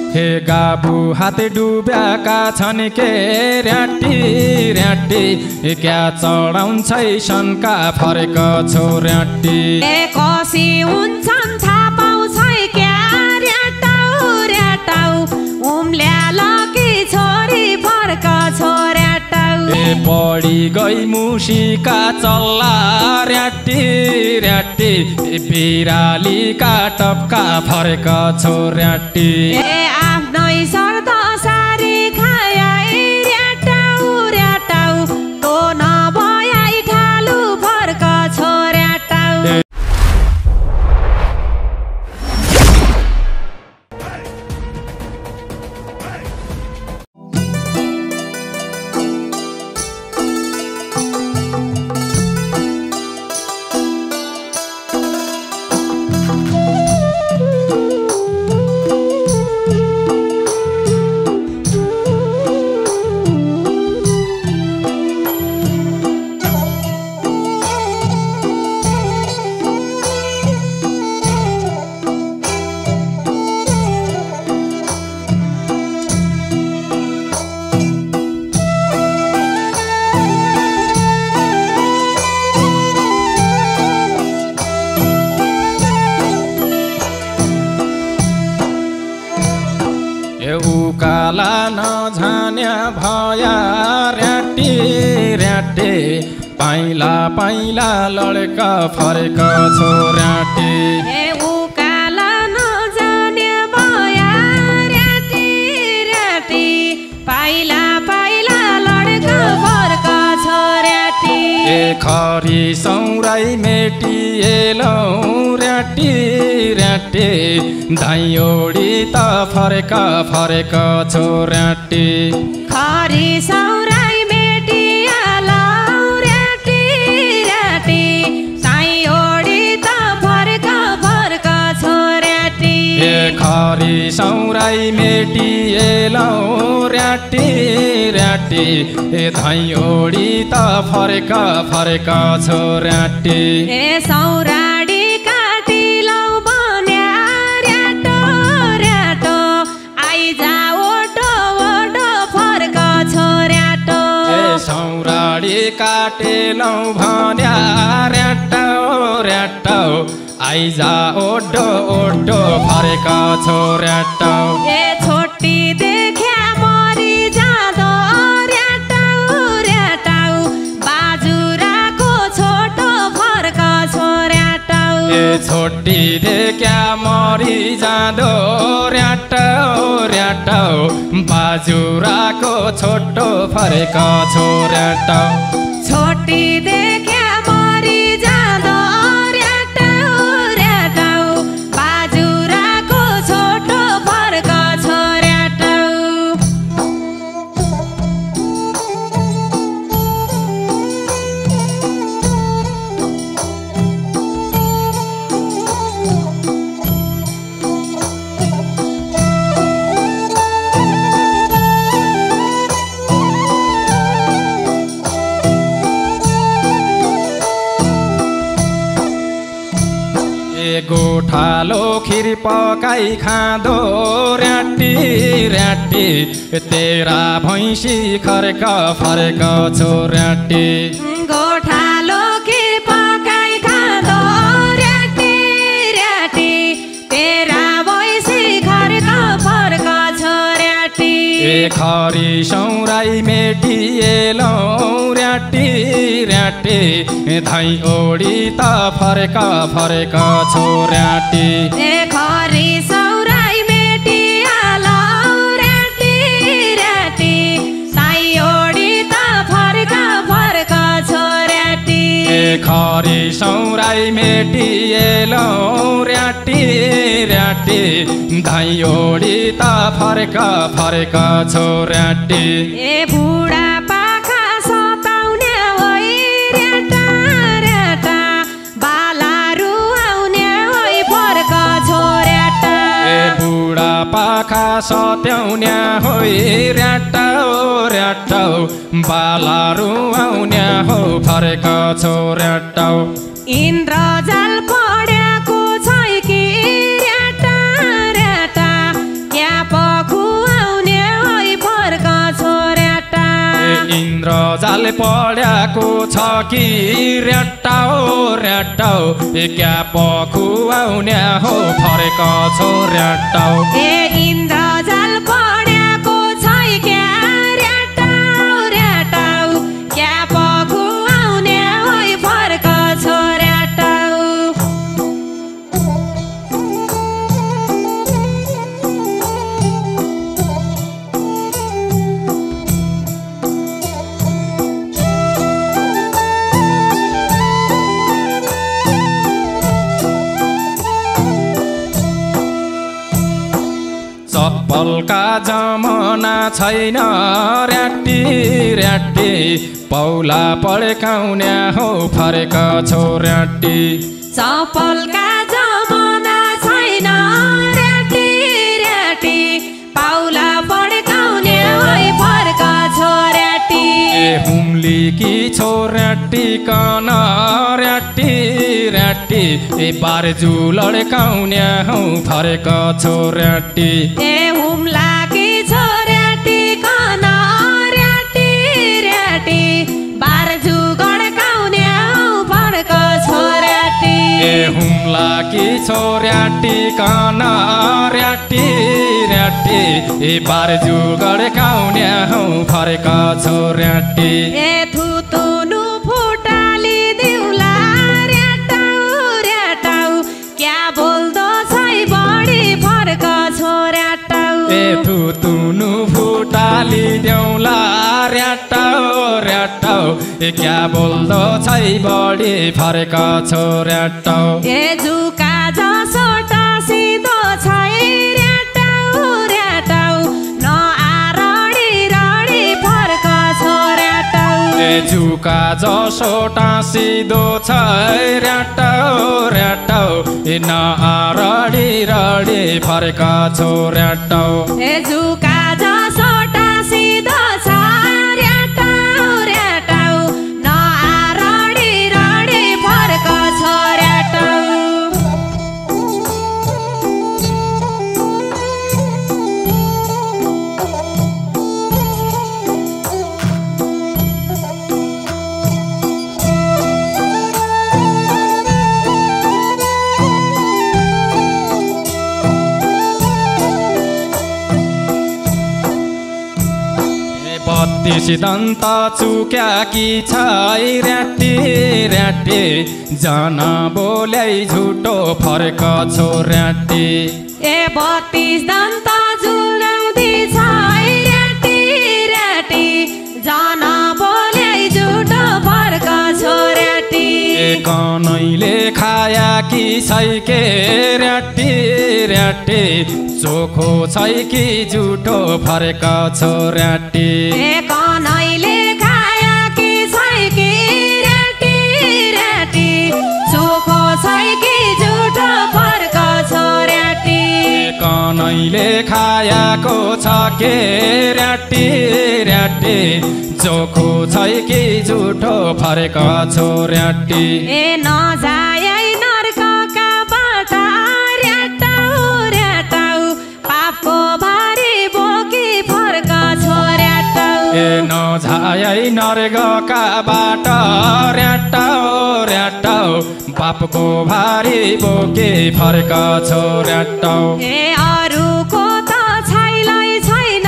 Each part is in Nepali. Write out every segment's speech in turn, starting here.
हे गाबु हात डुब्याका छन् के र्याटी र्याटी क्या चढाउँछै शनका फरेक छौ र्याटी कसी हुन्छन् थाहा पाउँछै क्या र्याटाउ र्याटाउ उम्ल्या लकी छोरी फर्क छौ र्याटाउ बढी गई मुसीका चल्ला र्याटी र्याटी बिरालीका टपका फरेक छौ र्याटी आफ्नै शर्त सारी खाए र्याटाउ र्याटाउ तो नभयाइ ठालु फर्क छौ र्याटाउ उकाला नझान्या भया र्याटी र्याटी पाइला पाइला लडेका फरेक छौ र्याटी उकाला नजान्या भया र्याटी र्याटी पाइला पाइला लडेका फर्क छौ र्याटी खरी सौराई मेटिएलौ र्याटी र्याटी धाइयोडी त फरेक फरेक छौ र्याटी खरी सौराई मेटिएलौ र्याटी र्याटी धाइयोडी त फरेक फरेक छौ र्याटी खरी सौराई मेटिएलौ र्याटी र्याटी धाइयोडी त फरेक फरेक छौ र्याटी सौराडी काटिलौ बन्या र्याटो र्याटो आइजा ओटो ओटो फर्क छौ र्याटो सौराडी काटेलौ भन्या र्याटो र्याटो आइजा ओटो ओटो फरेक छौ र्याटो छोटी देख्या मरि जाँदो र्याटाउ र्याटाउ बाजुराको छोटो फर्क छौ र्याटाउ छोटी देख्या मरि जाँदो र्याटाउ र्याटाउ बाजुराको छोटो फरेक छौ र्याटाउ छोटी देख्या मरि जाँदो र्याटाउ र्याटाउ बाजुराको छोटो फर्क छौ र्याटाउ गोठालो खिर पकाई खाँदो र्याटी र्याटी तेरा भैँसी खरेक फरेक छौ र्याटी गोठालो खिर पकाई खाँदो र्याटी र्याटी तेरा भैँसी खरेक फरेक छौ र्याटी खरी सौराई मेटिएलौ र्याटी र्याटी धाइयोडी त फरेक फरेक छौ र्याटी खरी सौराई मेटिएलौ र्याटी र्याटी धाइयोडी त फरेक फरेक छौ र्याटी खरी सौराई मेटिएलौ र्याटी र्याटी धाइयोडी त फरेक फरेक छौ र्याटी बुढा पाखा सताउने होइ र्याटा र्याटा बालारु आउने होइ फर्क छौ र्याटा बुढा पाखा सत्याउने होइ र्याटा र्याटा बालारु आउने हो फरेक छौ र्याटा इन्द्रजाल पढ्याको छै कि र्याटा र्याटा क्या इन्द्रजाल पढ्याको छ कि र्याटाउ र्याटाउ क्या पखुवाउने हो फरेक छौ र्याटाउ ए इन्द्रजाल पढ्याको छ क्या र्याटाउ र्याटाउ क्या पखुवाउने हो फरेक छौ र्याटाउ चप्पलका जमाना छैन र्याटी र्याटी पौला पड्काउने हो फरेक छौ र्याटी चप्पलका जमाना छैन र्याटी र्याटी पाउला पड्काउने होइ फर्क छौ र्याटी ए हुम्ली कि छौ र्याटी कन र्याटी र्याटी ए बारजु लड्काउने हौ फरेक छौ र्याटी ए हुम्ला कि छौ र्याटी कन र्याटी र्याटी बारजु गड्काउने हौ फर्क छौ र्याटी ए हुम्ला कि छौ र्याटी कन र्याटी र्याटी ए बारजु गड्काउने हौ फरेक छौ र्याटी ए थुतुनु फुटाली दिउला र्याटाउ र्याटाउ क्या बोल्दो छै बढी फर्क छौ र्याटाउ ए थुतुनु फुटाली देउला र्याटाउ र्याटाउ ए क्या बोल्दो छै बढी फरेक छौ र्याटाउ ए जुका जसो टासिदो छै र्याटाउ र्याटाउ न आरडी रडी फर्क छौ र्याटाउ ए जुका जसो टाँसिदो छ र्याटाउ र्याटाउ ए न आरडी रडी फरेक छौ र्याटाउ ए जुका जसो टासिदो छ र्याटाउ र्याटाउ न आरडी रडी फर्क छौ र्याटाउ बत्तीस दन्त चुक्या कि छै र्याटी र्याटी जन बोलै झुटो फरेक छौ र्याटी ए 32 दन्त जुलाउँदी छै र्याटी र्याटी जन बोलै झुटो फर्क छौ र्याटी ए कनैले खाया कि छै के र्याटी र्याटी चोखो छै कि झुटो फरेक छौ र्याटी ए कनैले खाया कि छै कि र्याटी र्याटी चोखो छै कि झुटो फर्क छौ र्याटी कनैले खायाको छ के र्याटी र्याटी चोखो छै कि झुटो फरेक छौ र्याटी ए नजायै नर्कका बाटा र्याटाउ र्याटाउ पापको भारी बोकी फर्क छौ र्याटाउ ए नझायै नर्गका बाट र्याटाउ र्याटाउ पापको भारी बोके फर्क छौ र्याटाउ ए अरूको त छैलै छैन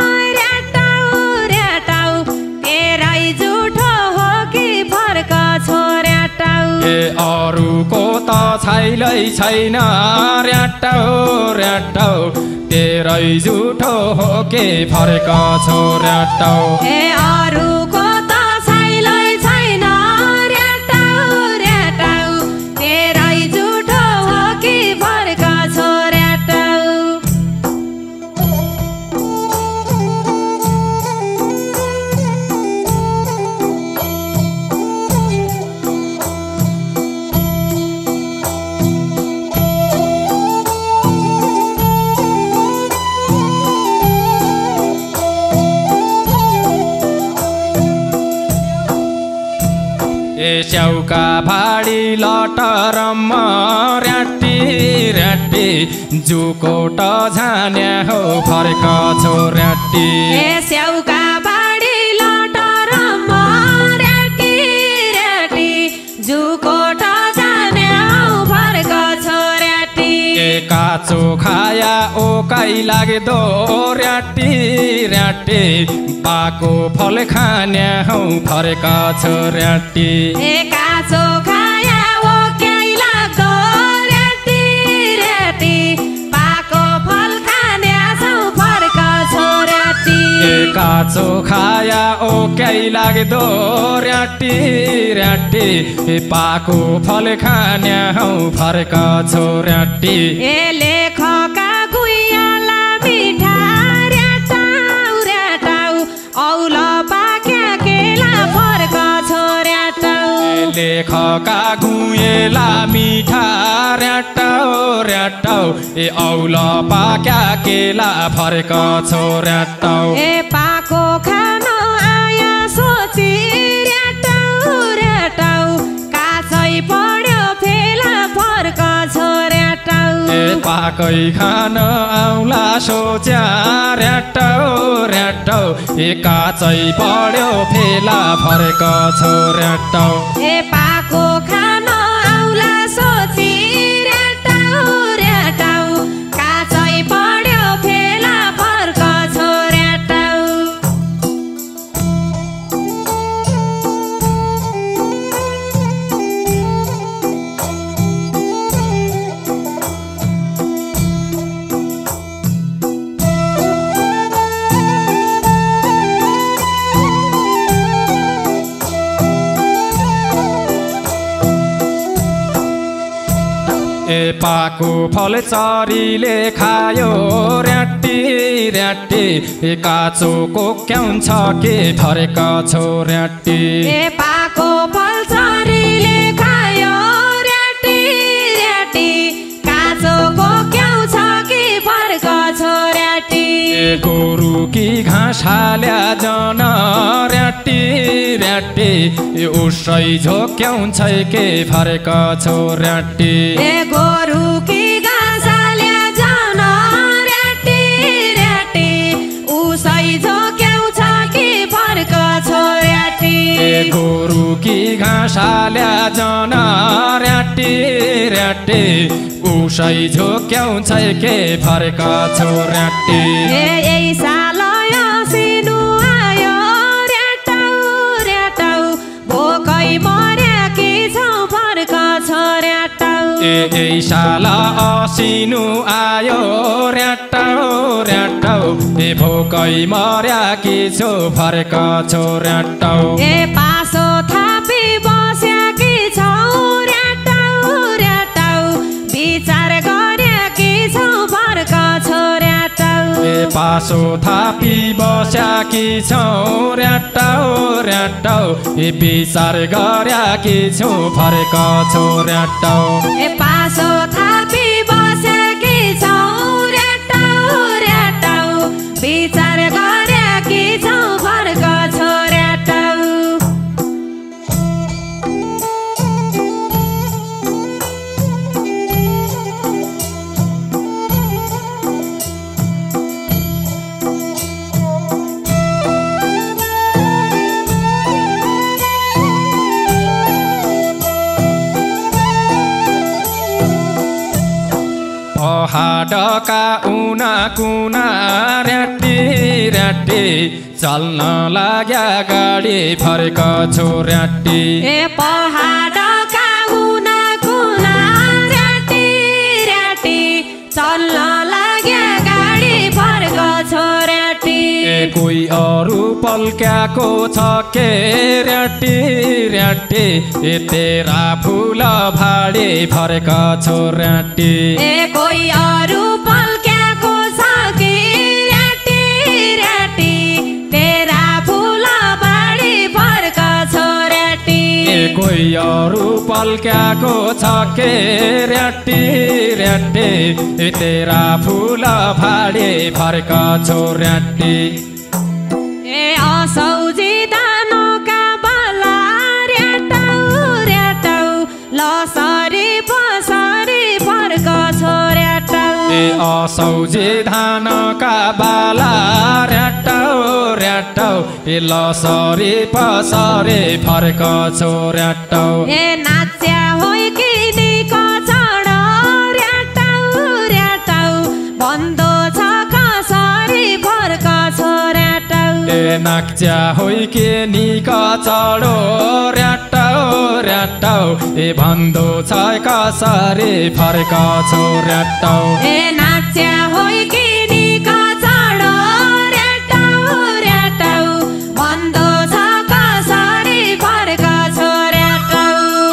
र्याटाउ र्याटाउ तेरै झुठो हो कि फर्क छौ र्याटाउ ए अरूको त छैलै छैन र्याटाउ र्याटाउ तेरै झुठो हो के फरेक छौ र्याटाउ ए अरूको त छैलै छैन र्याटाउ र्याटाउ तेरै झुठो हो कि फर्क छौ र्याटाउ च्याउका भाडी लटरम र्याटी र्याटी जुकोट झान्या हो फरेक छौ र्याटी ए स्याउका बाडी लटरम भोकाइ लाग्दो र्याटी र्याटी पाको फल खान्या हौ फर्का छो र्याटी काँचो खाया ओक्याइ लाग्दो र्याटी र्याटी पाको फल खान्या छौ फर्का छो र्याटी काँचो खाया ओक्याइ लाग्दो र्याटी र्याटी पाको फल खान्या हौ फर्का छो र्याटी लेखका गुइयाला मिठा र्याटाउ र्याटाउ औल पाक्या केला फर्का छो र्याटाउ लेखका गुएला मिठा र्याटाउ र्याटाउ औल पाक्या केला फर्का छो र्याटाउ पाको खानो आया सोची र्याटाउ र्याटाउ काँचै पढ्यो फेला फर्का छो र्याटाउ पाकै खान आउला सोच्या र्याटाउ र्याटाउ काँचै पढ्यो फेला फर्का छो र्याटाउ पाको खानो आउला सोची र्याटाउ र्याटाउ काँचै पढ्यो फेला फर्का छो र्याटाउ पाको फल चरीले खायो र्याटी र्याटी काँचो कोक्याउँछ के फर्का छो र्याटी पाको फल चरीले खायो र्याटी र्याटी काँचो कोक्याउँछ कि फर्का छो र्याटी गोरु कि घाँस हाल्या जन र्याटी र्याटी उसै झोक्याउँछ के फर्का छो र्याटी गोरु कि घाँस हाल्या जन र्याटी र्याटी उसै झोक्याउँछ कि फर्का छो र्याटी गोरु कि घाँस हाल्या जन र्याटी र्याटी उसै झोक्याउँछ के फर्का छो र्याटी यही साल सिनु आयो र्याटाउ र्याटाउ भोकै मर्या कि छौ फर्का छो र्याटाउ यही साल असिनु आयो र्याटाउ र्याटाउ भोकै मर्या कि छौ फर्का छो र्याटाउ पासो थापी बस्या कि छौ र्याटाउ र्याटाउ विचार गर्या कि छौ फर्का छो र्याटाउ पासो थापी बस्या कि छौ र्याटाउ र्याटाउ विचार गर्या कि छौ फर्का छो र्याटाउ पासो थापी बस्या कि छौ र्याटाउ र्याटाउ विचार गर्या कि छौ फर्का छो र्याटाउ पहाडका उना कुना र्याटी र्याटी चल्न लाग्या गाडी फर्का छो र्याटी पहाडका उना कुना र्याटी र्याटी चल्न लाग्या गाडी फर्का छो र्याटी कोही अरू पल्क्याको छ के र्याटी र्याटी तेरा फुल भाडे फर्का छो र्याटी कोही अरू पल्क्याको छ कि र्याटी र्याटी तेरा फुल भाडी फर्का छो र्याटी कोही अरू पल्क्याको छ के र्याटी र्याटी तेरा फुल भाडे फर्का छो र्याटी असौजी दानोका बला र्याटाउ र्याटाउ लसरी पसरी फर्का छो र्याटाउ असौजी धानका बाला र्याटाउ र्याटाउ लसरी पसरी फर्का छो र्याटाउ नाच्या होइ कि निको चढ र्याटाउ र्याटाउ बन्दो नाक्च्या होइ के निक चढो र्याटाउ र्याटाउ भन्दो छ कसरी फर्क छौ र्याटाउ नाक्च्या होइ के निक चढो र्याटाउ र्याटाउ भन्दो छ कसरी फर्क छौ र्याटाउ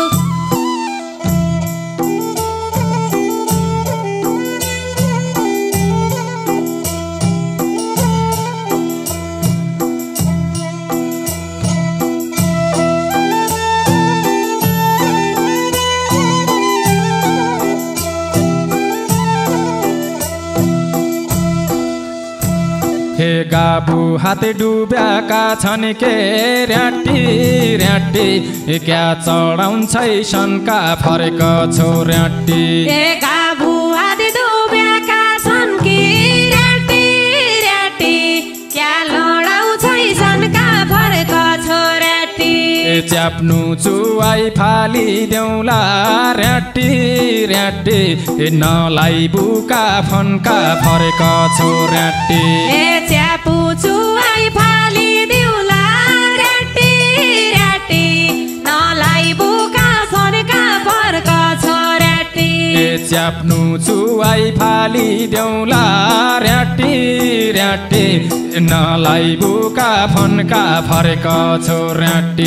हे गाबु हात डुब्याका छन् के र्याटी र्याटी क्या चढाउँछै शनका फर्क छौ र्याटी गाबु हात डुब्याका छन् के र्याटी र्याटी क्या लडाउँछै शनका फर्क छौ र्याटी च्याप्नु चुवाई फालिदेऊला र्याटी र्याटी नलाई बुका फन्का फर्क छौ र्याटी च्यापु चुवाई फालिदेऊला र्याटी र्याटी नलाई बुका फन्का फर्क छौ र्याटी च्याप्नु चुवाई फालिदेऊला र्याटी र्याटी नलाई बुका फन्का फर्क छौ र्याटी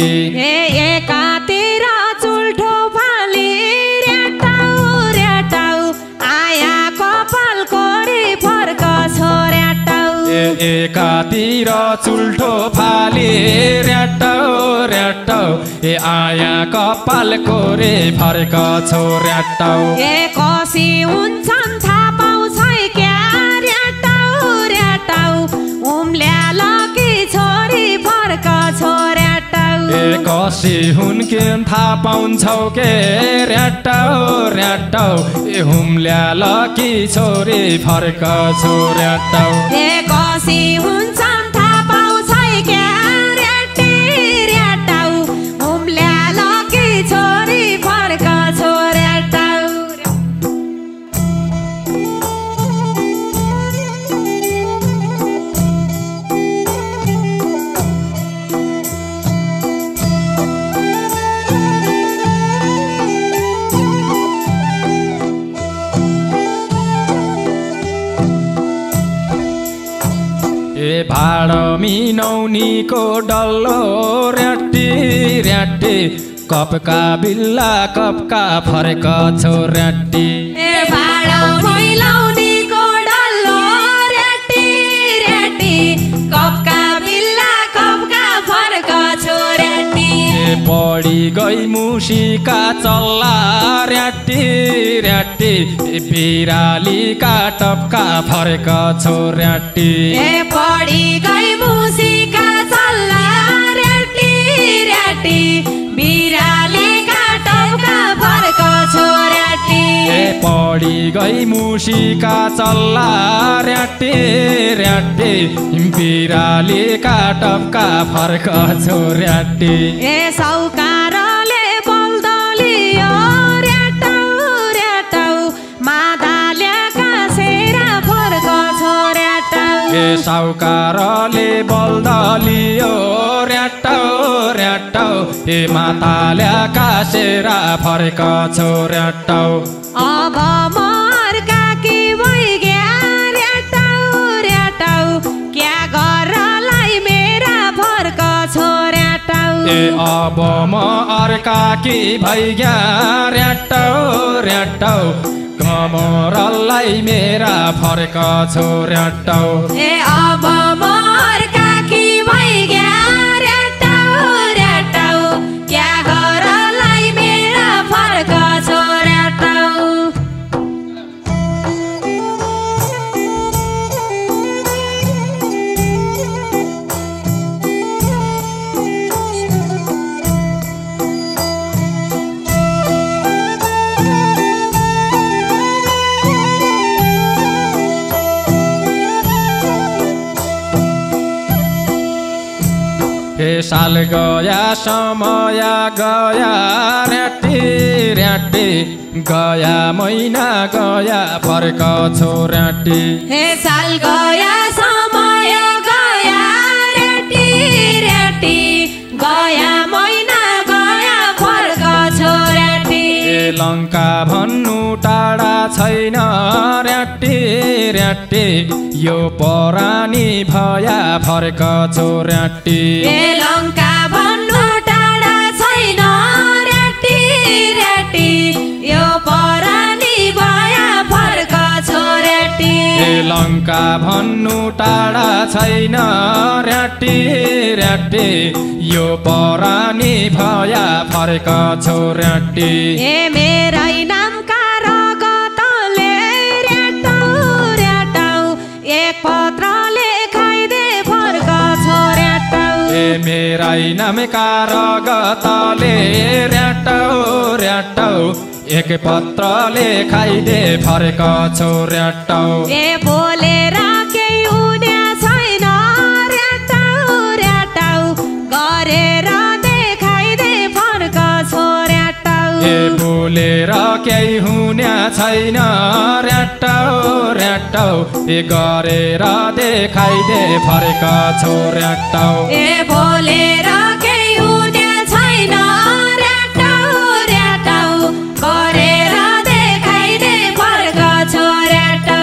एकातिर चुल्ठो फाली र्याटाउ र्याटाउ आया कपाल कोरी फर्क छौ र्याटाउ एकातिर चुल्ठो फाली र्याटाउ र्याटाउ आया कपाल कोरे फर्क छौ र्याटाउ कसी हुन्छन् थाहा पाउँछ क्या र्याटाउ र्याटाउ उम्ल्या लकी छोरी फर्क छौ र्याटाउ कसी हुन् के थाहा पाउँछौ के र्याटाउ र्याटाउ हुम्ल्या लकी छोरी फर्क छौ र्याटाउ कसी हुन्छन् थाहा पाउँछ क्या र्याटी र्याटाउ उम्ल्या लकी छोरी फर्क छौ र्याटाउ भाड मिनौनीको डल्लो र्याटी र्याटी कपका बिल्ला कपका फर्क छौ र्याटी भाड मिलाउनीको डल्लो र्याटी र्याटी कपका बिल्ला कपका फर्क छौ र्याटी पढी गई मुसीका चल्ला र्याटी र्याटी बिरालीका टपका फर्क छौ र्याटी पढी गई मुसीका चल्ला र्याटी र्याटी बिरालीका टपका फर्क छौ र्याटी पढी गई मुसीका चल्ला र्याटी र्याटी बिरालीका टपका फर्क छौ र्याटी साउकारले बल्दलियो र्याटाउ र्याटाउ मादाल्याका सेरा फर्क छौ र्याटाउ साउकारले बल्दलियो र्याटाउ र्याटाउ माताल्याका सेरा फर्क छौ र्याटाउ अब मर्का कि भइग्या र्याटाउ र्याटाउ क्या गरलाई मेरा फर्क छौ र्याटाउ अब म अर्का कि भइग्या र्याटाउ र्याटाउ कमरलाई मेरा फर्क छौ र्याटाउ अब म अर्का कि भइग्या र्याटाउ र्याटाउ क्या गरलाई मेरा फर्क छौ र्याटाउ साल गया समय गया र्याटी र्याटी गया महिना गया फर्क छौ र्याटी साल गया समय गया र्याटी र्याटे यो परानी भया फर्क छोर्याटी ए लङ्का भन्नु टाढा छैन र्याटी र्याटी यो परानी भया फर्क छोर्याटी ए लङ्का भन्नु टाढा छैन र्याटी र्याटे यो परानी भया फर्क छोर्याटी ए मेरै नामका रगतले र्याटौ र्याटौ एक पत्र लेखाइदे फर्क छोर्याटौ ए मेरै नामका रगतले र्याटौ र्याटौ एक पत्र लेखाइदे फर्क छोर्याटौ ए बोलेर केही हुने छैन र्याटौ र्याटौ गरेर देखाइदे फर्क छोर्याटौ ए बोलेर केही हुने छैन र्याटौ र्याटौ ए गरेर देखाइदे फर्क छोर्याटौ ए बोलेर केही हुने छैन र्याटौ र्याटौ गरेर देखाइदे फर्क छोर्याटौ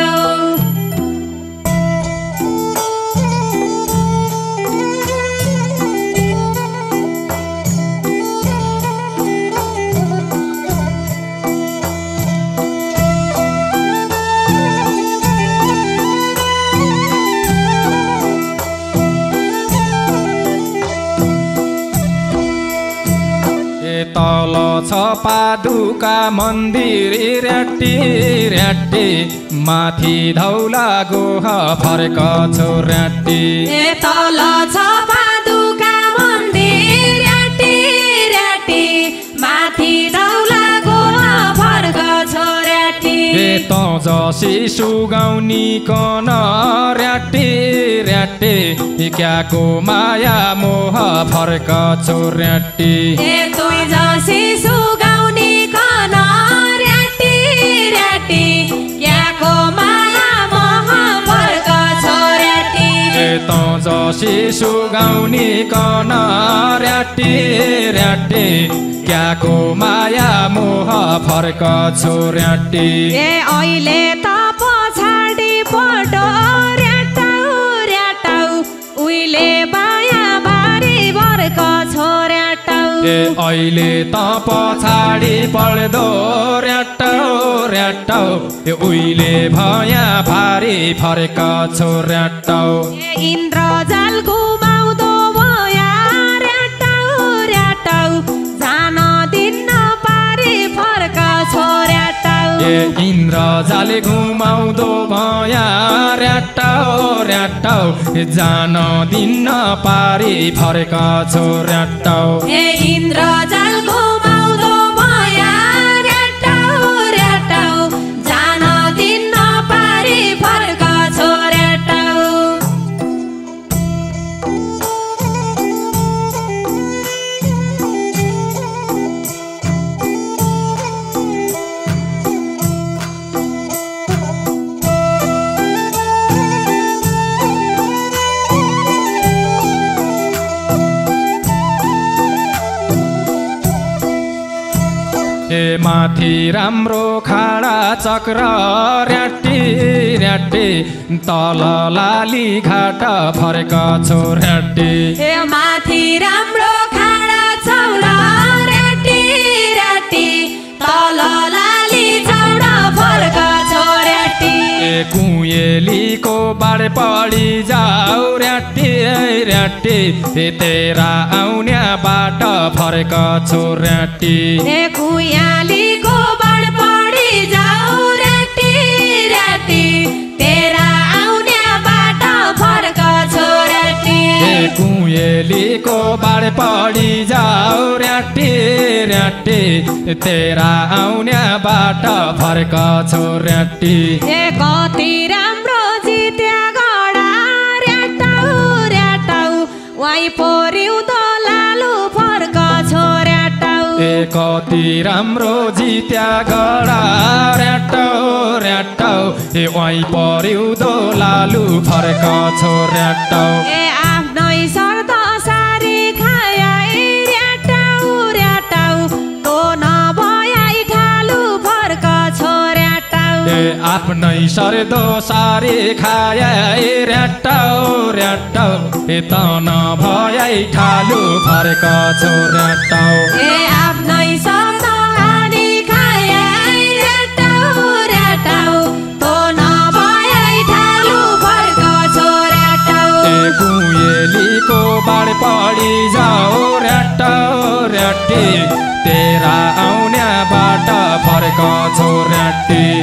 तल छ पादुका मन्दिर र्याटी र्याटी माथि धौला गोह फर्क छोर्याटी ए तल छ पादुका मन्दिर र्याटी र्याटी माथि धौला गोह फर्क छोर्याटी ए त जसी सुगाउनी कन र्याटी र्याटी क्याको माया मोह फर्क छोर्याटी ए तुई जसी सुगाउनी कन र्याटी र्याटी क्याको माया मोह फर्क छोर्याटी ए त जसी सुगाउनी कन र्याटी र्याटी क्याको माया मोह फर्क छोर्याटी ए अहिले त पछाडि पटो र्याटौ र्याटौ उहिले बाया बारी फर्क छोर्याटौ ए अहिले त पछाडि पढ्दो र्याटौ र्याटौ ए उहिले भया भारी फर्क छोर्याटौ ए इन्द्रजाल घुमाउँदो भया र्याटौ र्याटौ जान दिन्न पारी फर्क छोर्याटौ ए इन्द्रजाले घुमाउँदो भया र्याटौ र्याटौ जान दिन्न पारी फर्क छोर्याटौ ए इन्द्रजाल घुमाउँदो भया र्याटौ र्याटौ जान दिन्न पारी फर्क छोर्याटौ ए माथि राम्रो खाडा चक्र र्याटी र्याटी तल लाली घाट फर्क छोर्याटी ए माथि राम्रो खाडा चौडा र्याटी र्याटी तल लाली चौडा फर्क छोर्याटी ए कुएलीको बाड पढी जाऊ र्याटी र्याटी ए तेरा आउने बाट फर्क छोर्याटी ए कुयालीको बाड पढी जाऊ र्याटी र्याटी तेरा आउने बाट फर्क छोर्याटी ए कुएलीको बाड पढी जाऊ र्याटी र्याटी तेरा आउने बाट फर्क छोर्याटी ए कति राम्रो जित्या गडा र्याटौ र्याटौ वाइ परिउँदो लालु फर्क छोर्याटौ ए कति राम्रो जित्या गडा र्याटौ र्याटौ ए वाइ परिउँदो लालु फर्क छोर्याटौ ए आफ्नै शर्त सारी खाया र्याटौ र्याटौ तो नभयाइ ठालु फर्क छोर्याटौ ए आफ्नै सर्दो सारी खाए र्याटाउ र्याटाउ त नभए ठालु फर्क छौ र्याटाउ आफ्नै सर्दो हानी खाए र्याटाउ र्याटाउ त नभए ठालु फर्क छौ र्याटाउ कुएलीको बाढ पढी जाऊ र्याटाउ र्याटी तेरा आउन्याबाट फर्क छौ र्याटी